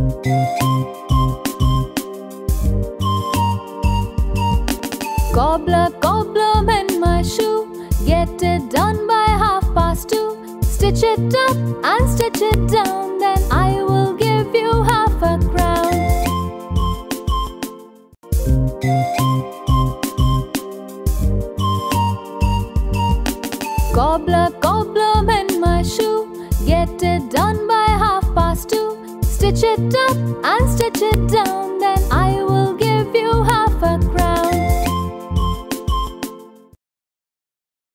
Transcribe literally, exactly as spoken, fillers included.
Cobbler, cobbler, mend my shoe. Get it done by half past two. Stitch it up and stitch it down, then I will give you half a crown. Cobbler, cobbler, mend my shoe. Get it done by half past two. Stitch it up and stitch it down, then I